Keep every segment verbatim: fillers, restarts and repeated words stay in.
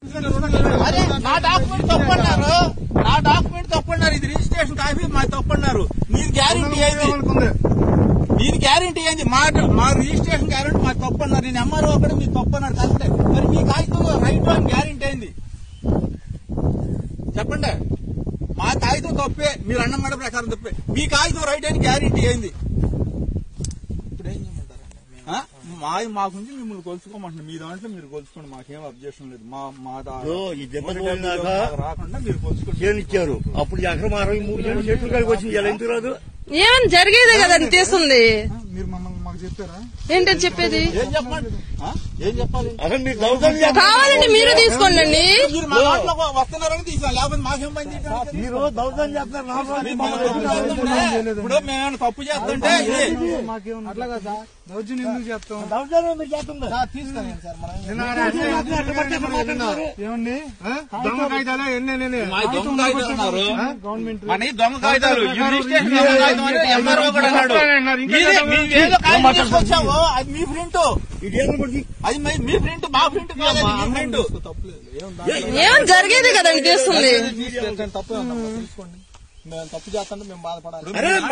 అరే నా డాక్యుమెంట్ తప్పన్నారు నా డాక్యుమెంట్ తప్పన్నారు ఇది రిజిస్ట్రేషన్ కాపీ మా తప్పన్నారు నీది గ్యారెంటీ అయింది నీది గ్యారెంటీ అయింది మా మా రిజిస్ట్రేషన్ గ్యారెంటీ మాకు తప్పన్నారు నేను ఎంఆర్ఓ కూడా మీరు తప్పన్నారు కరెక్టే మరి మీ కాగితం రైట్ అని గ్యారెంటీ అయింది చెప్పండి మా కాగితం తప్పే మీరు అన్నమాట ప్రకారం తప్పే మీ కాగితం రైట్ అని గ్యారెంటీ అయింది ఇప్పుడు ఏం చేయమంటారా మా మా గురించి మిమ్మల్ని కొలుచుకోమంటున్నారు మీ దాంట్లో మీరు కొలుచుకోండి మాకేం అబ్జెక్షన్ లేదు మా మా రాకుండా మీరు కొలుచుకోండి అప్పుడు ఎకరం అరవై మూడు ఏళ్ళు చెట్లు కలిగి వచ్చింది ఎలా ఎందుకు రాదు ఏమని జరిగేదే కదా అది తీస్తుంది మీరు మమ్మల్ని మాకు చెప్పారా ఏంటని చెప్పేది ఏం చెప్పండి ఏం చెప్పాలి కావాలండి మీరే తీసుకోండి మీరు మా దాంట్లో వస్తున్నారని తీసాం లేకపోతే మాకేం పని మీరు దౌర్జన్యం చేస్తున్నారు ఇప్పుడు మేము తప్పు చేస్తుంటే అట్లా కదా దౌర్జన్యం ఎందుకు చేస్తాం దౌర్జన్యం ఎందుకు చేస్తుంది ఏమండి దొంగ కాగితాలు ఎన్ని దొంగ కాగితాలు అన్నారు గవర్నమెంట్ మన దొంగ కాగితాలు ఎంఆర్ఓ కూడా అన్నాడు తీసుకొచ్చావు అది మీ ప్రింట్ అది మీ ప్రింట్ మా ప్రింట్ కాదు మీ ప్రింట్ ఏమని జరిగేది కదండి తీస్తుంది తప్పు తీసుకోండి మేము తప్పు చేస్తుంటే మేము బాధపడాలి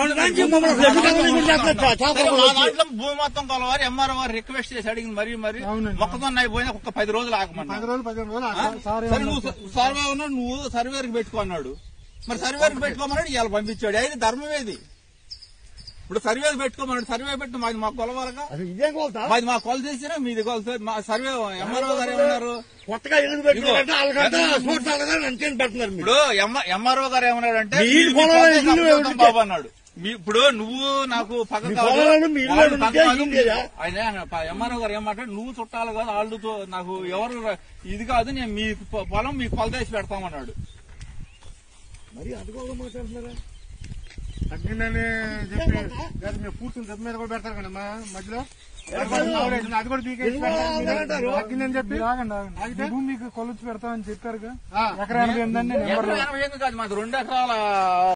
దాంట్లో భూమి మొత్తం కొలవారు ఎంఆర్ఓ వారు రిక్వెస్ట్ చేసి అడిగింది మరీ మరి మొక్కజొన్న అయిపోయినా ఒక పది రోజులు ఆగమన్నా పది రోజులు పదిహేను రోజులు సరే నువ్వు సర్వే ఉన్నాడు నువ్వు సర్వేకి పెట్టుకున్నాడు మరి సర్వేకి పెట్టుకోమన్నాడు ఇవాళ పంపించాడు అయితే ధర్మమేది ఇప్పుడు సర్వేలు పెట్టుకోమన్నాడు సర్వే పెట్టి మాది మాకు కొలవాలగా మాది మాకు కొల చేసినా మీది కొల మా సర్వే ఎంఆర్ఓ గారు ఏమన్నారు కొత్తగా ఎందుకు పెట్టుకున్నారు ఇప్పుడు ఎంఆర్ఓ గారు ఏమన్నాడంటే బాబు అన్నాడు ఇప్పుడు నువ్వు నాకు పక్క ఆయన ఎంఆర్ఓ గారు ఏమంటాడు నువ్వు చుట్టాలు కాదు వాళ్ళతో నాకు ఎవరు ఇది కాదు నేను మీ పొలం మీకు కొల చేసి పెడతామన్నాడు మరి అందుకోసం మాట్లాడుతున్నారా తగ్గిందని చెప్పి మీరు పూర్తి దెబ్బ మీద కూడా పెడతారు కదా మధ్యలో అది కూడా తగ్గిందని చెప్పి భూమి మీకు కొలుచి పెడతామని చెప్పారుగా ఎకరా ఎనభై ఎనిమిది కాదు మాది రెండు ఎకరాల